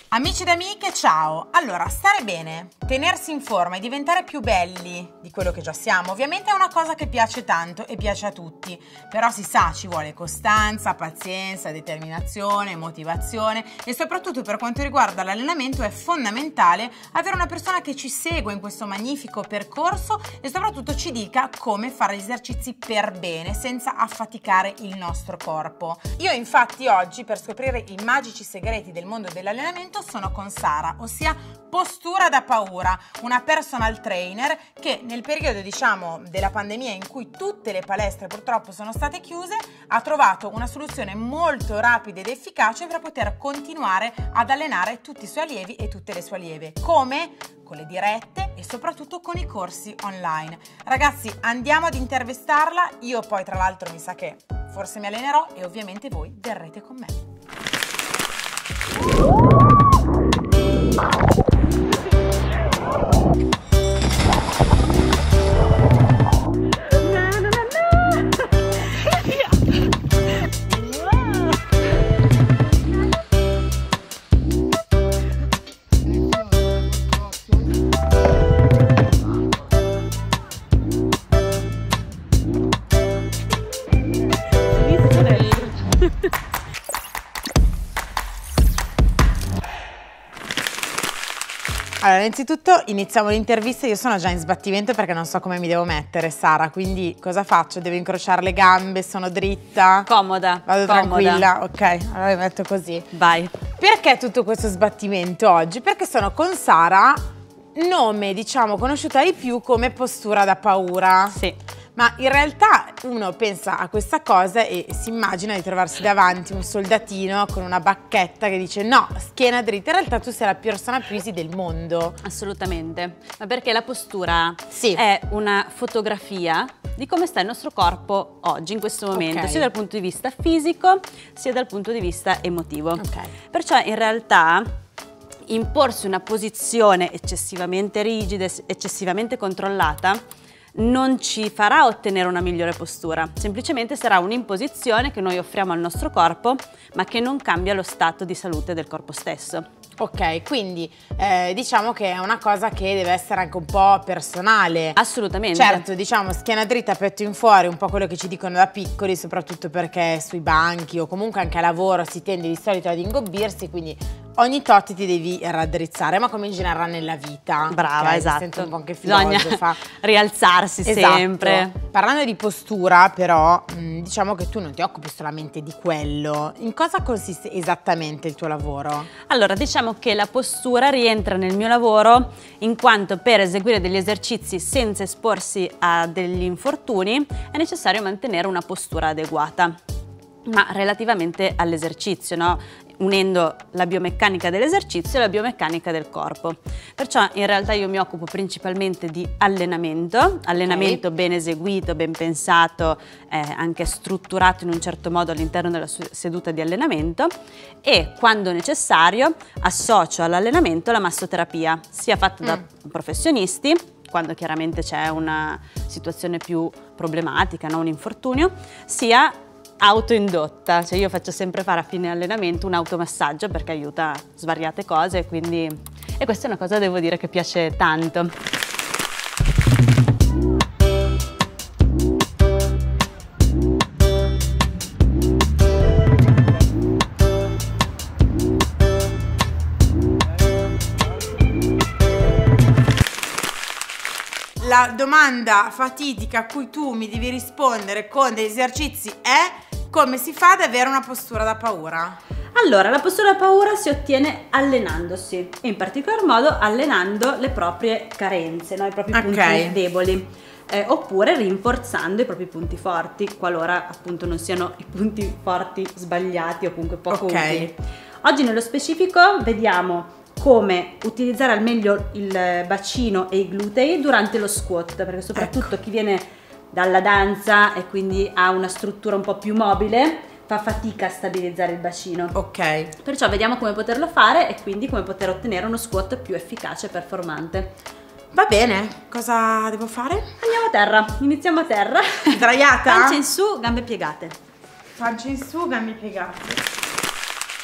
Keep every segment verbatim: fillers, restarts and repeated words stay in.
Amici ed amiche, ciao! Allora, stare bene, tenersi in forma e diventare più belli di quello che già siamo, ovviamente è una cosa che piace tanto e piace a tutti, però si sa, ci vuole costanza, pazienza, determinazione, motivazione e soprattutto per quanto riguarda l'allenamento è fondamentale avere una persona che ci segue in questo magnifico percorso e soprattutto ci dica come fare gli esercizi per bene senza affaticare il nostro corpo. Io infatti oggi, per scoprire i magici segreti del mondo dell'allenamento, sono con Sara, ossia Postura da Paura, una personal trainer che nel periodo, diciamo, della pandemia in cui tutte le palestre purtroppo sono state chiuse, ha trovato una soluzione molto rapida ed efficace per poter continuare ad allenare tutti i suoi allievi e tutte le sue allieve. Come? Con le dirette e soprattutto con i corsi online. Ragazzi, andiamo ad intervistarla, io poi tra l'altro mi sa che forse mi allenerò e ovviamente voi verrete con me. Allora, innanzitutto iniziamo l'intervista, io sono già in sbattimento perché non so come mi devo mettere, Sara, quindi cosa faccio? Devo incrociare le gambe, sono dritta? Comoda. Vado comoda. tranquilla? Ok, allora mi metto così. Vai. Perché tutto questo sbattimento oggi? Perché sono con Sara, nome diciamo conosciuta di più come Postura da Paura. Sì. Ma in realtà uno pensa a questa cosa e si immagina di trovarsi davanti un soldatino con una bacchetta che dice no, schiena dritta. In realtà tu sei la persona più easy del mondo. Assolutamente, ma perché la postura sì. è una fotografia di come sta il nostro corpo oggi, in questo momento, okay. sia dal punto di vista fisico sia dal punto di vista emotivo. Okay. Perciò in realtà imporsi una posizione eccessivamente rigida, eccessivamente controllata, non ci farà ottenere una migliore postura, semplicemente sarà un'imposizione che noi offriamo al nostro corpo, ma che non cambia lo stato di salute del corpo stesso. Ok, quindi eh, diciamo che è una cosa che deve essere anche un po' personale. Assolutamente. Certo, diciamo schiena dritta, petto in fuori, un po' quello che ci dicono da piccoli, soprattutto perché sui banchi o comunque anche a lavoro si tende di solito ad ingobbirsi, quindi ogni tot ti devi raddrizzare, ma come in generale nella vita. Brava, okay? esatto. Mi sento un po' anche filosofa. Bisogna rialzarsi esatto. sempre. Parlando di postura, però, mh, diciamo che tu non ti occupi solamente di quello. In cosa consiste esattamente il tuo lavoro? Allora, diciamo che la postura rientra nel mio lavoro in quanto per eseguire degli esercizi senza esporsi a degli infortuni è necessario mantenere una postura adeguata. Ma relativamente all'esercizio, no? Unendo la biomeccanica dell'esercizio e la biomeccanica del corpo. Perciò in realtà io mi occupo principalmente di allenamento, allenamento okay. ben eseguito, ben pensato, eh, anche strutturato in un certo modo all'interno della seduta di allenamento e quando necessario associo all'allenamento la massoterapia, sia fatta mm. da professionisti, quando chiaramente c'è una situazione più problematica, no? Un infortunio, sia autoindotta, cioè io faccio sempre fare a fine allenamento un automassaggio perché aiuta svariate cose, quindi e questa è una cosa devo dire che piace tanto. La domanda fatidica a cui tu mi devi rispondere con degli esercizi è: come si fa ad avere una postura da paura? Allora, la postura da paura si ottiene allenandosi e in particolar modo allenando le proprie carenze, no? I propri okay. punti deboli, eh, oppure rinforzando i propri punti forti, qualora appunto non siano i punti forti sbagliati o comunque poco okay. utili. Oggi nello specifico vediamo come utilizzare al meglio il bacino e i glutei durante lo squat, perché soprattutto ecco. chi viene dalla danza e quindi ha una struttura un po' più mobile fa fatica a stabilizzare il bacino. Ok. Perciò vediamo come poterlo fare e quindi come poter ottenere uno squat più efficace e performante. Va bene, cosa devo fare? Andiamo a terra, iniziamo a terra. Sdraiata? Pancia in su, gambe piegate. Pancia in su, gambe piegate.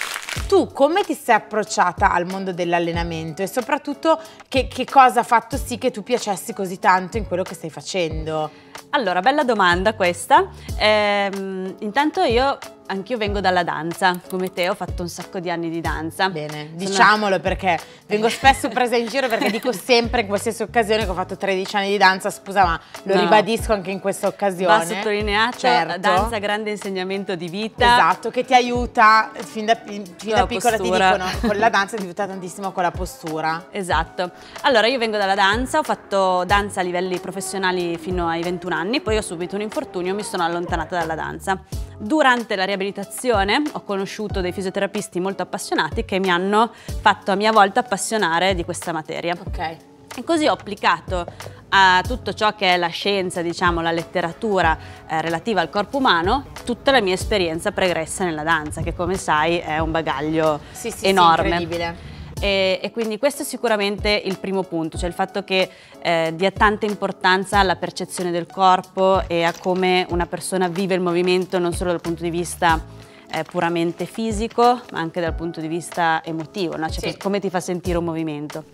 Tu come ti sei approcciata al mondo dell'allenamento e soprattutto che, che cosa ha fatto sì che tu piacessi così tanto in quello che stai facendo? Allora, bella domanda questa. Ehm, intanto io, anch'io vengo dalla danza, come te ho fatto un sacco di anni di danza. Bene, diciamolo perché vengo spesso presa in giro perché dico sempre in qualsiasi occasione che ho fatto tredici anni di danza, scusa ma lo no. ribadisco anche in questa occasione. Va sottolineato, certo. La danza grande insegnamento di vita. Esatto, che ti aiuta, fin da, fin da piccola postura. Ti dicono, con la danza ti aiuta tantissimo con la postura. Esatto, allora io vengo dalla danza, ho fatto danza a livelli professionali fino ai ventuno anni, poi ho subito un infortunio e mi sono allontanata dalla danza. Durante la riabilitazione ho conosciuto dei fisioterapisti molto appassionati che mi hanno fatto a mia volta appassionare di questa materia. Ok. E così ho applicato a tutto ciò che è la scienza, diciamo, la letteratura eh, relativa al corpo umano, tutta la mia esperienza pregressa nella danza, che come sai è un bagaglio sì, sì, enorme. Sì, incredibile. E, e quindi questo è sicuramente il primo punto, cioè il fatto che eh, dia tanta importanza alla percezione del corpo e a come una persona vive il movimento non solo dal punto di vista eh, puramente fisico, ma anche dal punto di vista emotivo, no? Cioè sì. come ti fa sentire un movimento.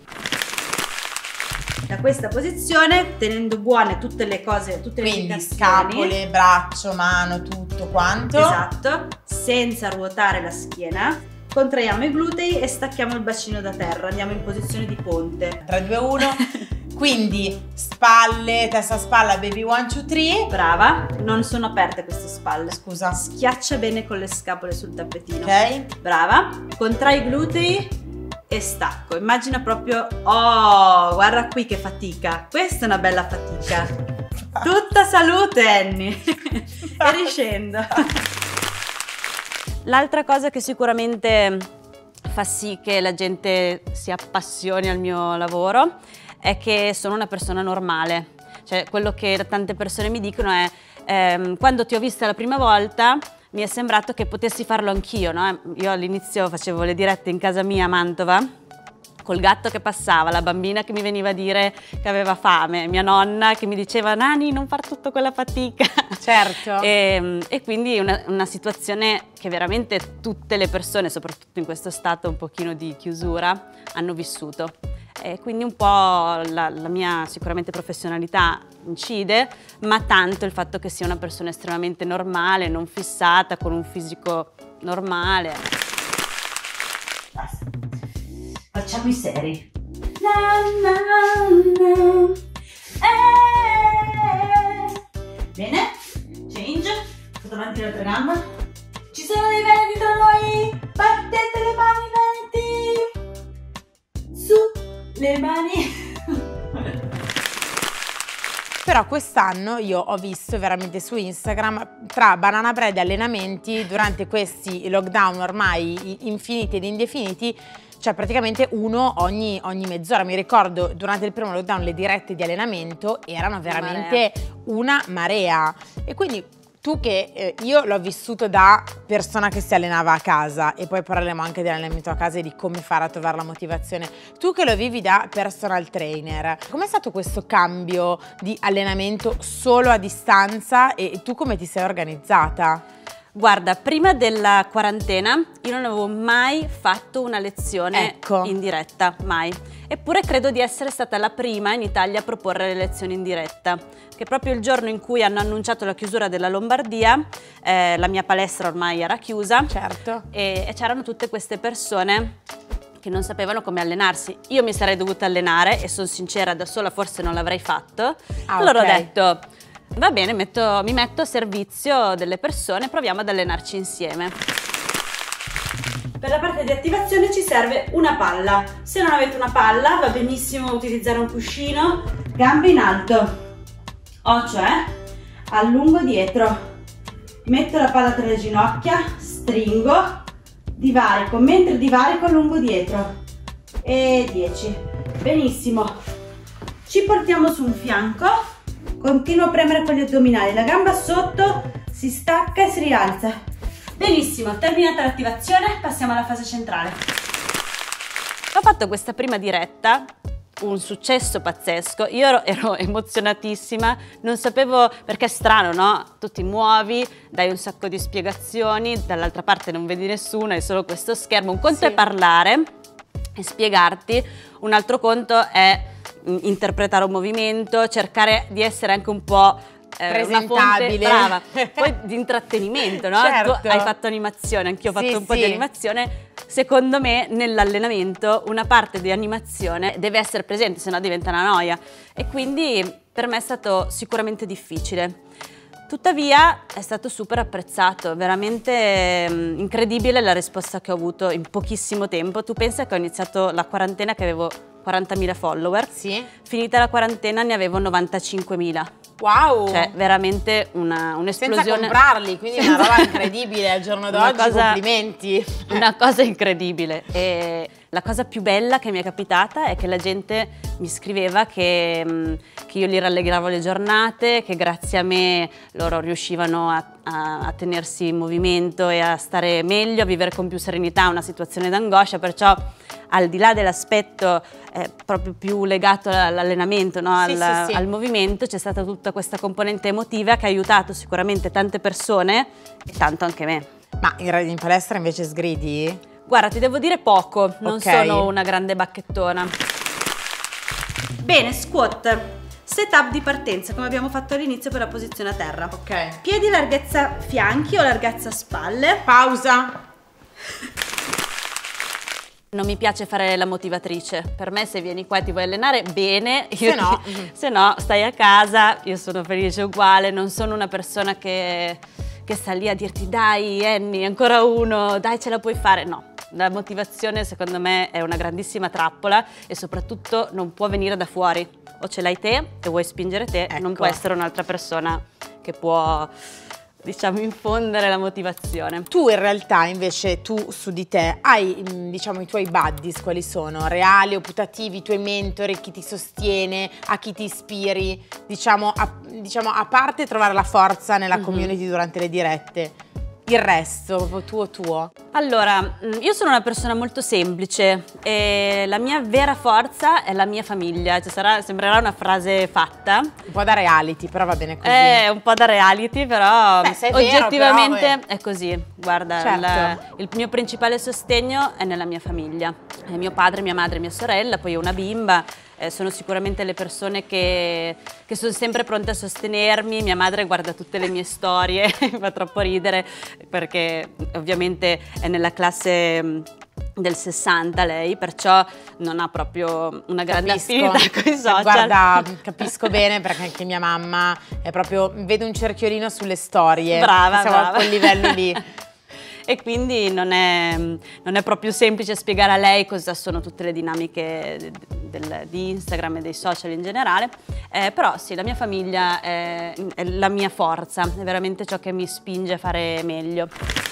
Da questa posizione, tenendo buone tutte le cose, tutte quindi, le indicazioni, scapole, braccio, mano, tutto quanto. Esatto, senza ruotare la schiena. Contraiamo i glutei e stacchiamo il bacino da terra, andiamo in posizione di ponte. tre, due, uno. Quindi spalle, testa spalla, baby one, two, three. Brava, non sono aperte queste spalle. Scusa. Schiaccia bene con le scapole sul tappetino. Ok. Brava, contrai i glutei e stacco. Immagina proprio, oh, guarda qui che fatica. Questa è una bella fatica. Tutta salute, Annie. E riscendo. L'altra cosa che sicuramente fa sì che la gente si appassioni al mio lavoro è che sono una persona normale. Cioè, quello che tante persone mi dicono è ehm, quando ti ho vista la prima volta mi è sembrato che potessi farlo anch'io, no? Io all'inizio facevo le dirette in casa mia a Mantova col gatto che passava, la bambina che mi veniva a dire che aveva fame, mia nonna che mi diceva Nani non far tutta quella fatica. Certo. e, e quindi una, una situazione che veramente tutte le persone, soprattutto in questo stato un pochino di chiusura, hanno vissuto. E quindi un po' la, la mia sicuramente professionalità incide, ma tanto il fatto che sia una persona estremamente normale, non fissata, con un fisico normale. Basta. Facciamo i seri. Na, na, na. Eh. Bene, change. Tutto avanti l'altra gamba. Ci sono dei veneti tra noi. Battete le mani, veneti. Su le mani. Però quest'anno io ho visto veramente su Instagram tra banana bread e allenamenti durante questi lockdown ormai infiniti ed indefiniti, cioè praticamente uno ogni, ogni mezz'ora. Mi ricordo durante il primo lockdown le dirette di allenamento erano veramente una marea. E quindi tu che eh, io l'ho vissuto da persona che si allenava a casa, e poi parleremo anche dell'allenamento a casa e di come fare a trovare la motivazione, tu che lo vivi da personal trainer, com'è stato questo cambio di allenamento solo a distanza e tu come ti sei organizzata? Guarda, prima della quarantena io non avevo mai fatto una lezione ecco. in diretta, mai. Eppure credo di essere stata la prima in Italia a proporre le lezioni in diretta, che proprio il giorno in cui hanno annunciato la chiusura della Lombardia, eh, la mia palestra ormai era chiusa, certo. e, e c'erano tutte queste persone che non sapevano come allenarsi. Io mi sarei dovuta allenare e sono sincera, da sola forse non l'avrei fatto. Ah, allora okay. ho detto, va bene, metto, mi metto a servizio delle persone, proviamo ad allenarci insieme. Per la parte di attivazione ci serve una palla. Se non avete una palla va benissimo utilizzare un cuscino. Gambe in alto. Ho cioè allungo dietro. Metto la palla tra le ginocchia, stringo, divarico. Mentre divarico allungo dietro. E dieci. Benissimo. Ci portiamo su un fianco. Continuo a premere con gli addominali. La gamba sotto si stacca e si rialza. Benissimo, terminata l'attivazione, passiamo alla fase centrale. Ho fatto questa prima diretta un successo pazzesco. Io ero, ero emozionatissima, non sapevo, perché è strano, no? Tu ti muovi, dai un sacco di spiegazioni, dall'altra parte non vedi nessuno, è solo questo schermo. Un conto Sì. è parlare e spiegarti, un altro conto è mh, interpretare un movimento, cercare di essere anche un po' eh, una fonte Presentabile. brava, poi di intrattenimento, no? Certo. Tu hai fatto animazione, anch'io ho fatto Sì, un po' sì. di animazione. Secondo me nell'allenamento una parte di animazione deve essere presente, se no diventa una noia, e quindi per me è stato sicuramente difficile. Tuttavia è stato super apprezzato, veramente mh, incredibile la risposta che ho avuto in pochissimo tempo. Tu pensa che ho iniziato la quarantena che avevo quarantamila follower, Sì. finita la quarantena ne avevo novantacinquemila. Wow! Cioè veramente una, un'esplosione. Senza comprarli, quindi è una Senza- roba incredibile al giorno Una d'oggi, cosa- complimenti. Una cosa incredibile. E la cosa più bella che mi è capitata è che la gente mi scriveva che, mh, che io gli rallegravo le giornate, che grazie a me loro riuscivano a, a, a tenersi in movimento e a stare meglio, a vivere con più serenità una situazione d'angoscia, perciò al di là dell'aspetto eh, proprio più legato all'allenamento, no? Sì, al, sì, sì. al movimento, c'è stata tutta questa componente emotiva che ha aiutato sicuramente tante persone e tanto anche me. Ma in, in palestra invece sgridi? Guarda, ti devo dire poco, non Ok. sono una grande bacchettona. Bene, squat. Setup di partenza, come abbiamo fatto all'inizio per la posizione a terra. Ok. Piedi larghezza fianchi o larghezza spalle. Pausa. Non mi piace fare la motivatrice, per me se vieni qua e ti vuoi allenare bene, io Se no. ti- se no stai a casa, io sono felice uguale, non sono una persona che, che sta lì a dirti dai Annie, ancora uno, dai ce la puoi fare, no. La motivazione secondo me è una grandissima trappola e soprattutto non può venire da fuori, o ce l'hai te e vuoi spingere te, non Ecco. può essere un'altra persona che può, diciamo, infondere la motivazione. Tu in realtà invece, tu su di te, hai mh, diciamo i tuoi buddies, quali sono? Reali o putativi, i tuoi mentori, chi ti sostiene, a chi ti ispiri? Diciamo a, diciamo, a parte trovare la forza nella Mhm. community durante le dirette, il resto, proprio tuo tuo. Allora, mh, io sono una persona molto semplice e la mia vera forza è la mia famiglia. Cioè, sarà, sembrerà una frase fatta, Un po' da reality, però va bene così. è un po' da reality, però Beh, se è vero, oggettivamente però, è così. Guarda, Certo. il, il mio principale sostegno è nella mia famiglia. Eh, mio padre, mia madre, mia sorella, poi ho una bimba. Eh, sono sicuramente le persone che, che sono sempre pronte a sostenermi. Mia madre guarda tutte le mie storie, mi fa troppo ridere perché ovviamente è nella classe mh, del sessanta lei, perciò non ha proprio una grande Capisco. affinità con i social. Guarda, capisco bene perché anche mia mamma è proprio, vedo un cerchiolino sulle storie. Brava, Siamo brava. a quel livello lì. E quindi non è, non è proprio semplice spiegare a lei cosa sono tutte le dinamiche del, di Instagram e dei social in generale, eh, però sì, la mia famiglia è, è la mia forza, è veramente ciò che mi spinge a fare meglio.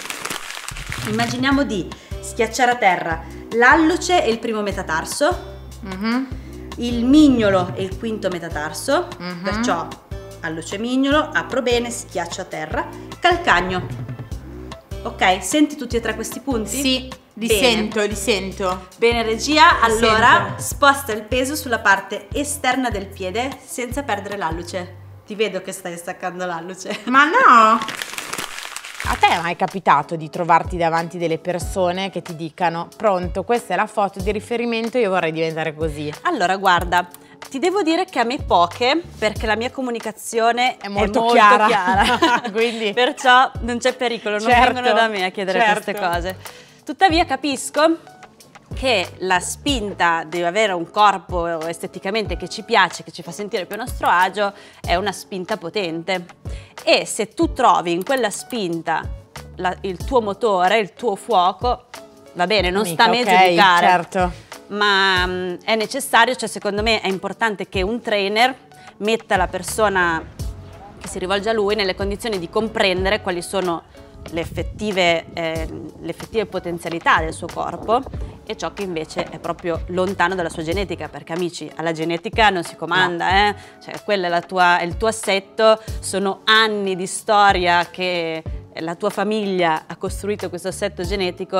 Immaginiamo di schiacciare a terra l'alluce e il primo metatarso, Mhm. il mignolo e il quinto metatarso, Mhm. perciò alluce e mignolo, apro bene, schiaccio a terra, calcagno. Ok, senti tutti e tre questi punti? Sì, li Bene. sento, li sento. Bene regia, allora sento. sposta il peso sulla parte esterna del piede senza perdere l'alluce. Ti vedo che stai staccando l'alluce. Ma no! A te è mai capitato di trovarti davanti delle persone che ti dicano pronto, questa è la foto di riferimento, io vorrei diventare così? Allora, guarda, ti devo dire che a me poche, perché la mia comunicazione È molto chiara. chiara. Quindi- Perciò non c'è pericolo, non Certo, vengono da me a chiedere certo. queste cose. Tuttavia capisco che la spinta di avere un corpo esteticamente che ci piace, che ci fa sentire più a nostro agio, è una spinta potente. E se tu trovi in quella spinta la- il tuo motore, il tuo fuoco, va bene, non Amica, sta a me ok, giudicare. certo. Ma mh, è necessario, cioè secondo me è importante che un trainer metta la persona che si rivolge a lui nelle condizioni di comprendere quali sono le effettive, eh, le effettive potenzialità del suo corpo e ciò che invece è proprio lontano dalla sua genetica, perché amici, alla genetica non si comanda, eh? Cioè quella è, la tua, è il tuo assetto, sono anni di storia che la tua famiglia ha costruito questo assetto genetico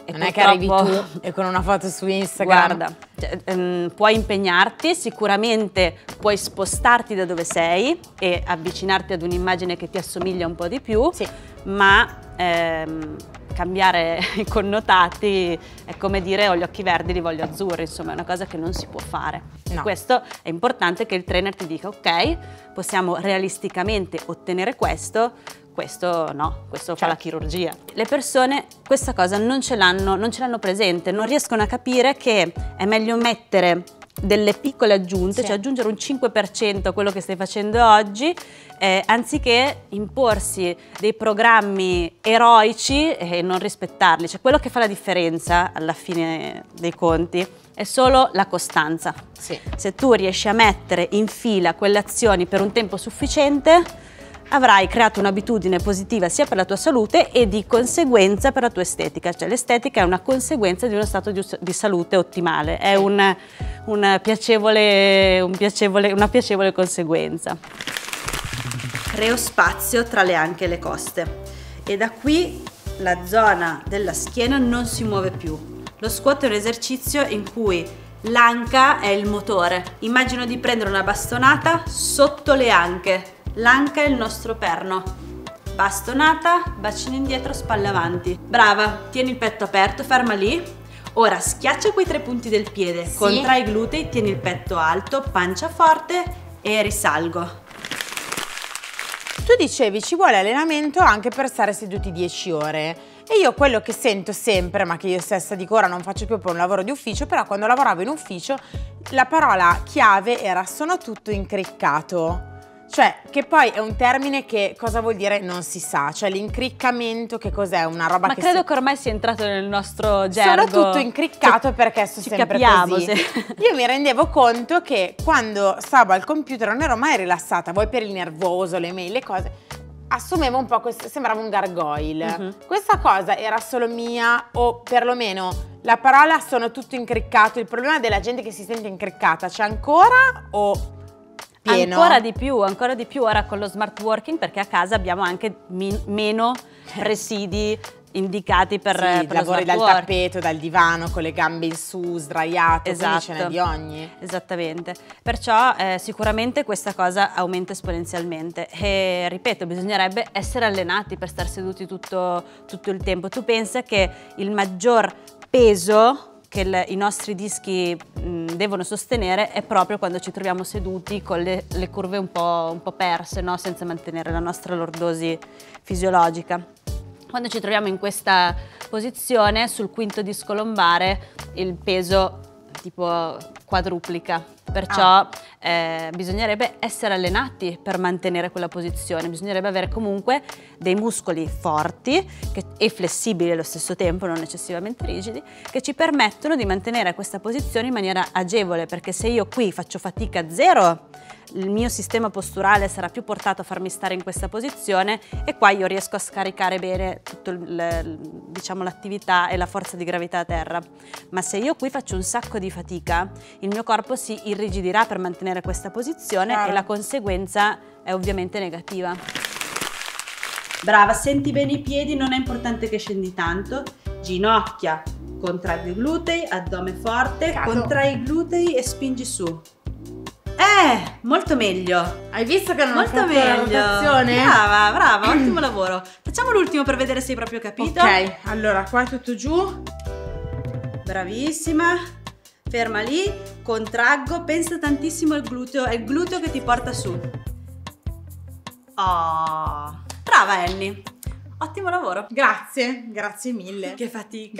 E non è che arrivi tu e con una foto su Instagram. Guarda, cioè, ehm, puoi impegnarti, sicuramente puoi spostarti da dove sei e avvicinarti ad un'immagine che ti assomiglia un po' di più, sì. ma ehm, cambiare i connotati è come dire ho gli occhi verdi, li voglio azzurri, insomma è una cosa che non si può fare. No. Questo è importante che il trainer ti dica ok, possiamo realisticamente ottenere questo, questo no, questo certo. fa la chirurgia. Le persone questa cosa non ce l'hanno non ce l'hanno presente, non riescono a capire che è meglio mettere delle piccole aggiunte, sì. cioè aggiungere un cinque per cento a quello che stai facendo oggi, eh, anziché imporsi dei programmi eroici e non rispettarli. Cioè quello che fa la differenza alla fine dei conti è solo la costanza. Sì. Se tu riesci a mettere in fila quelle azioni per un tempo sufficiente, avrai creato un'abitudine positiva sia per la tua salute e di conseguenza per la tua estetica. Cioè l'estetica è una conseguenza di uno stato di, di salute ottimale, è un, un piacevole, un piacevole, una piacevole conseguenza. Creo spazio tra le anche e le coste e da qui la zona della schiena non si muove più. Lo squat è un esercizio in cui l'anca è il motore. Immagino di prendere una bastonata sotto le anche. L'anca è il nostro perno. Bastonata, bacino indietro, spalle avanti. Brava, tieni il petto aperto, ferma lì. Ora schiaccia quei tre punti del piede, sì. contrai i glutei, tieni il petto alto, pancia forte e risalgo. Tu dicevi ci vuole allenamento anche per stare seduti dieci ore. E io quello che sento sempre, ma che io stessa dico ora non faccio più per un lavoro di ufficio, però quando lavoravo in ufficio la parola chiave era sono tutto incriccato. Cioè, che poi è un termine che cosa vuol dire non si sa, cioè l'incriccamento che cos'è? Una roba Ma che... Ma credo si... che ormai sia entrato nel nostro gergo. Sono tutto incriccato cioè, perché sto sempre capiamo, così. Se... Io mi rendevo conto che quando stavo al computer non ero mai rilassata, voi per il nervoso, le mail, le cose, assumevo un po' questo, sembrava un gargoyle. Uh-huh. Questa cosa era solo mia o perlomeno la parola sono tutto incriccato, il problema della gente che si sente incriccata c'è ancora o... Pieno. Ancora di più, ancora di più ora con lo smart working perché a casa abbiamo anche min- meno presidi indicati per, sì, per lavori lo smart dal work. tappeto, dal divano, con le gambe in su, sdraiato, esatto. ce n'è di ogni. Esattamente, perciò eh, sicuramente questa cosa aumenta esponenzialmente e ripeto, bisognerebbe essere allenati per star seduti tutto, tutto il tempo. Tu pensa che il maggior peso che le, i nostri dischi mh, devono sostenere è proprio quando ci troviamo seduti con le, le curve un po', un po' perse, no? Senza mantenere la nostra lordosi fisiologica. Quando ci troviamo in questa posizione, sul quinto disco lombare, il peso tipo quadruplica. Perciò ah. eh, bisognerebbe essere allenati per mantenere quella posizione, bisognerebbe avere comunque dei muscoli forti che, e flessibili allo stesso tempo, non eccessivamente rigidi, che ci permettono di mantenere questa posizione in maniera agevole, perché se io qui faccio fatica a zero, il mio sistema posturale sarà più portato a farmi stare in questa posizione e qua io riesco a scaricare bene tutta diciamo, l'attività e la forza di gravità a terra. Ma se io qui faccio un sacco di fatica, il mio corpo si irrigidirà per mantenere questa posizione claro. E la conseguenza è ovviamente negativa. Brava, senti bene i piedi, non è importante che scendi tanto, ginocchia, contraggi i glutei, addome forte, Caso. contrai i glutei e spingi su. Eh, molto meglio. Hai visto che non molto ho fatto meglio. la rotazione? Brava, brava, ottimo lavoro. Facciamo l'ultimo per vedere se hai proprio capito. Ok, allora qua è tutto giù. Bravissima. Ferma lì, contraggo, pensa tantissimo al gluteo, è il gluteo che ti porta su. Oh, brava Annie. Ottimo lavoro. Grazie, grazie mille. Che fatica.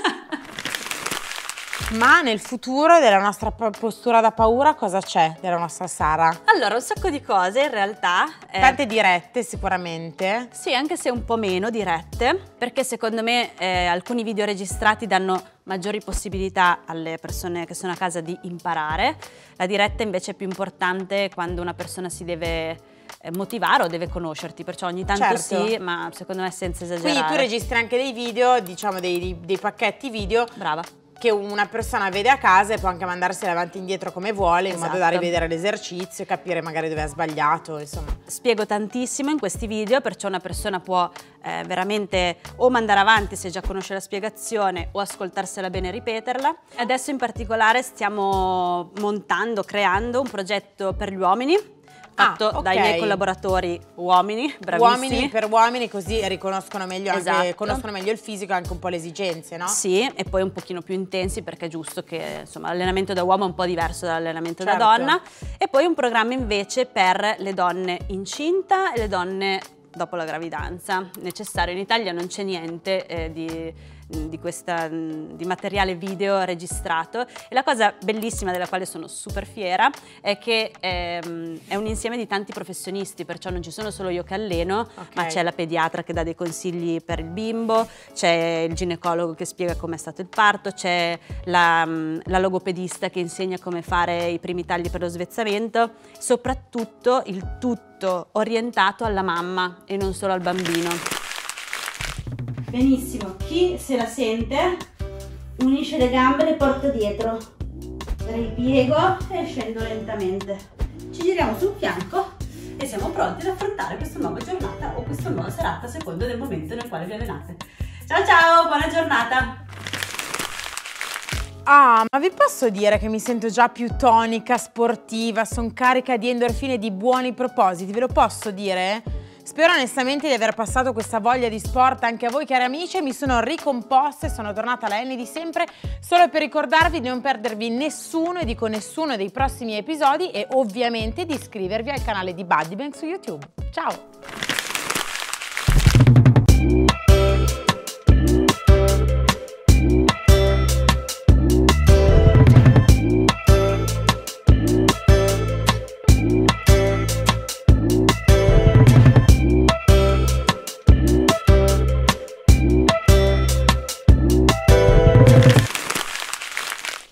Ma nel futuro della nostra postura da paura cosa c'è della nostra Sara? Allora, un sacco di cose in realtà. Eh, Tante dirette sicuramente. Sì, anche se un po' meno dirette, perché secondo me eh, alcuni video registrati danno maggiori possibilità alle persone che sono a casa di imparare. La diretta invece è più importante quando una persona si deve motivare o deve conoscerti, perciò ogni tanto certo. sì, ma secondo me senza esagerare. Quindi tu registri anche dei video, diciamo dei, dei pacchetti video. Brava. che una persona vede a casa e può anche mandarsela avanti e indietro come vuole, in Esatto. modo da rivedere l'esercizio e capire magari dove ha sbagliato, insomma. Spiego tantissimo in questi video, perciò una persona può eh, veramente o mandare avanti se già conosce la spiegazione o ascoltarsela bene e ripeterla. Adesso in particolare stiamo montando, creando un progetto per gli uomini, fatto Ah, okay. dai miei collaboratori uomini, bravissimi. Uomini per uomini, così riconoscono meglio, anche, Esatto. conoscono meglio il fisico e anche un po' le esigenze, no? Sì, e poi un pochino più intensi, perché è giusto che insomma l'allenamento da uomo è un po' diverso dall'allenamento Certo. da donna. E poi un programma invece per le donne incinta e le donne dopo la gravidanza. Necessario, in Italia non c'è niente eh, di... Di, questa, di materiale video registrato, e la cosa bellissima della quale sono super fiera è che ehm, è un insieme di tanti professionisti, perciò non ci sono solo io che alleno, Okay. ma c'è la pediatra che dà dei consigli per il bimbo, c'è il ginecologo che spiega com'è stato il parto, c'è la, la logopedista che insegna come fare i primi tagli per lo svezzamento, soprattutto il tutto orientato alla mamma e non solo al bambino. Benissimo, chi se la sente unisce le gambe e le porta dietro, ripiego e scendo lentamente, ci giriamo sul fianco e siamo pronti ad affrontare questa nuova giornata o questa nuova serata a seconda del momento nel quale vi allenate. Ciao ciao, buona giornata! Ah, ma vi posso dire che mi sento già più tonica, sportiva, sono carica di endorfine e di buoni propositi, ve lo posso dire? Spero onestamente di aver passato questa voglia di sport anche a voi cari amici, e mi sono ricomposta e sono tornata alla N di sempre solo per ricordarvi di non perdervi nessuno, e dico nessuno, dei prossimi episodi, e ovviamente di iscrivervi al canale di Buddy Bang su YouTube. Ciao!